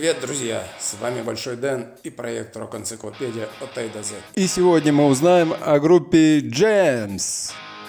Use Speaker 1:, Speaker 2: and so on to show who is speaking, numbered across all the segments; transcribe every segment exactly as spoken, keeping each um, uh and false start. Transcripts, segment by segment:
Speaker 1: Привет, друзья! С вами Большой Дэн и проект Рок-энциклопедия от A до Z.
Speaker 2: И сегодня мы узнаем о группе Gems.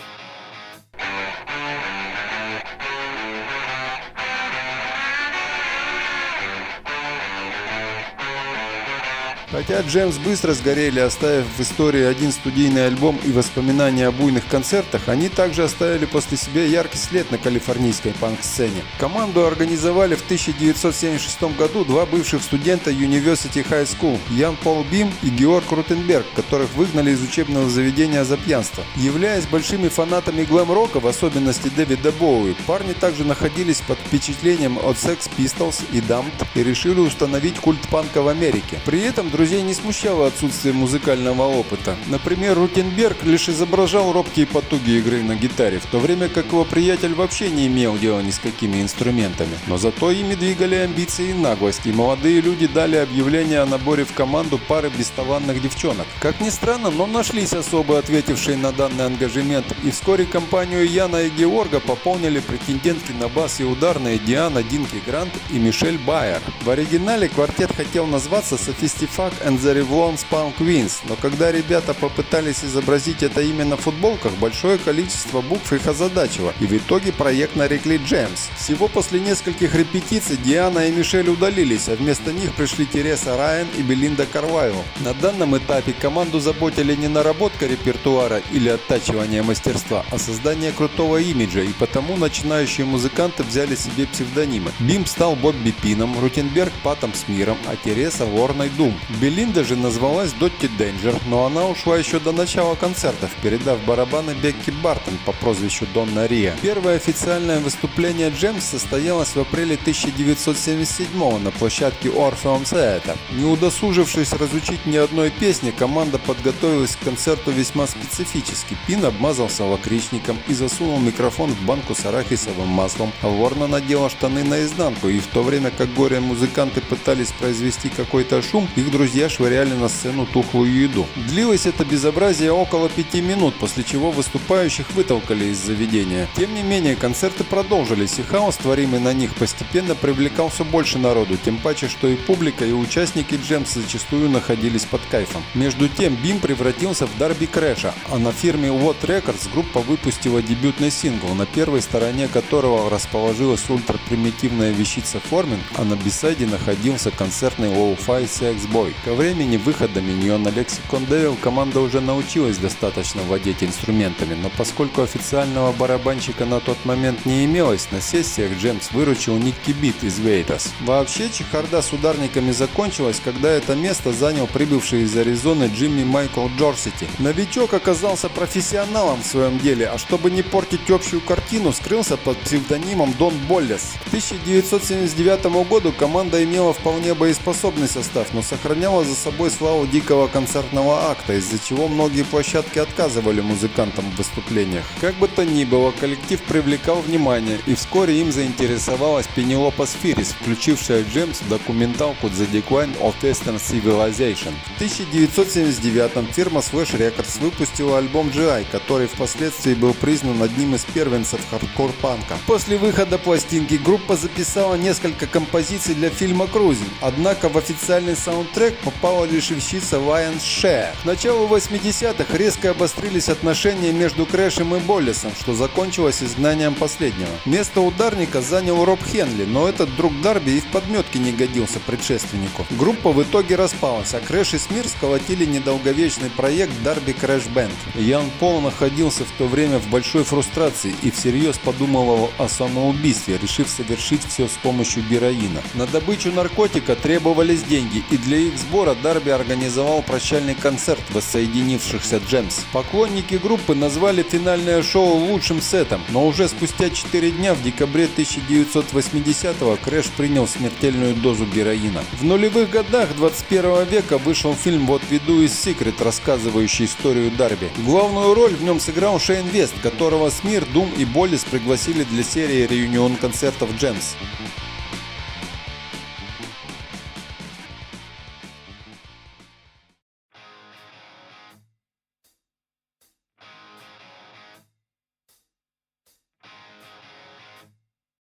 Speaker 2: Хотя Gems быстро сгорели, оставив в истории один студийный альбом и воспоминания о буйных концертах, они также оставили после себя яркий след на калифорнийской панк-сцене. Команду организовали в тысяча девятьсот семьдесят шестом году два бывших студента University High School – Ян Пол Бим и Георг Рутенберг, которых выгнали из учебного заведения за пьянство. Являясь большими фанатами глэм-рока, в особенности Дэвида Боуи, парни также находились под впечатлением от Sex Pistols и Damned и решили установить культ панка в Америке. При этом друзей не смущало отсутствие музыкального опыта. Например, Рутенберг лишь изображал робкие потуги игры на гитаре, в то время как его приятель вообще не имел дела ни с какими инструментами. Но зато ими двигали амбиции и наглость, и молодые люди дали объявление о наборе в команду пары бесталанных девчонок. Как ни странно, но нашлись особо ответившие на данный ангажемент, и вскоре компанию Яна и Георга пополнили претендентки на бас и ударные Диана Динки Грант и Мишель Байер. В оригинале квартет хотел назваться Sophistifuck and the Revlon Spun Queens, но когда ребята попытались изобразить это имя на футболках, большое количество букв их озадачило, и в итоге проект нарекли Gems. Всего после нескольких репетиций Диана и Мишель удалились, а вместо них пришли Тереса Райан и Белинда Карвайл. На данном этапе команду заботили не наработка репертуара или оттачивание мастерства, а создание крутого имиджа, и потому начинающие музыканты взяли себе псевдонимы. Бим стал Бобби Пином, Рутенберг Патом Смиром, а Тереса Лорной Дум. Белинда же назвалась Дотти Денджер, но она ушла еще до начала концертов, передав барабаны Бекки Бартон по прозвищу Донна Риа. Первое официальное выступление Gems состоялось в апреле тысяча девятьсот семьдесят седьмого на площадке Orpheum Theatre. Не удосужившись разучить ни одной песни, команда подготовилась к концерту весьма специфически. Пин обмазался лакричником и засунул микрофон в банку с арахисовым маслом, а Лорна надела штаны наизнанку, и в то время как горе-музыканты пытались произвести какой-то шум, их друзья швыряли на сцену тухлую еду. Длилось это безобразие около пяти минут, после чего выступающих вытолкали из заведения. Тем не менее, концерты продолжились, и хаос, творимый на них, постепенно привлекал все больше народу, тем паче, что и публика, и участники Gems зачастую находились под кайфом. Между тем, Бим превратился в Дарби Крэша, а на фирме What Records группа выпустила дебютный сингл, на первой стороне которого расположилась ультрапримитивная вещица Форминг, а на бисайде находился концертный лоу-фай Sex Boy. Ко времени выхода Minion на Lexicon Devil команда уже научилась достаточно владеть инструментами, но поскольку официального барабанщика на тот момент не имелось, на сессиях Gems выручил Никки Бит из Вейтас. Вообще чехарда с ударниками закончилась, когда это место занял прибывший из Аризоны Джимми Майкл Джорсити. Новичок оказался профессионалом в своем деле, а чтобы не портить общую картину, скрылся под псевдонимом Дон Боллес. К тысяча девятьсот семьдесят девятому году команда имела вполне боеспособный состав, но сохраняла за собой славу дикого концертного акта, из-за чего многие площадки отказывали музыкантам в выступлениях. Как бы то ни было, коллектив привлекал внимание, и вскоре им заинтересовалась Пенелопа Сфирис, включившая Gems в документалку The Decline of Western Civilization. В тысяча девятьсот семьдесят девятом фирма Slash Records выпустила альбом джи ай, который впоследствии был признан одним из первенцев хардкор-панка. После выхода пластинки группа записала несколько композиций для фильма «Крузинг», однако в официальный саундтрек попала лишь вещица Lion's Share. К началу восьмидесятых резко обострились отношения между Крэшем и Боллесом, что закончилось изгнанием последнего. Место ударника занял Роб Хенли, но этот друг Дарби и в подметке не годился предшественнику. Группа в итоге распалась, а Крэш и Смир сколотили недолговечный проект Darby Crash Band. Ян Пол находился в то время в большой фрустрации и всерьез подумывал о самоубийстве, решив совершить все с помощью героина. На добычу наркотика требовались деньги, и для их сбора Дарби организовал прощальный концерт воссоединившихся Gems. Поклонники группы назвали финальное шоу лучшим сетом, но уже спустя четыре дня, в декабре тысяча девятьсот восьмидесятого, Крэш принял смертельную дозу героина. В нулевых годах двадцать первого века вышел фильм What We Do Is Secret, рассказывающий историю Дарби. Главную роль в нем сыграл Шейн Вест, которого Смир, Дум и Боллес пригласили для серии реюнион концертов Gems.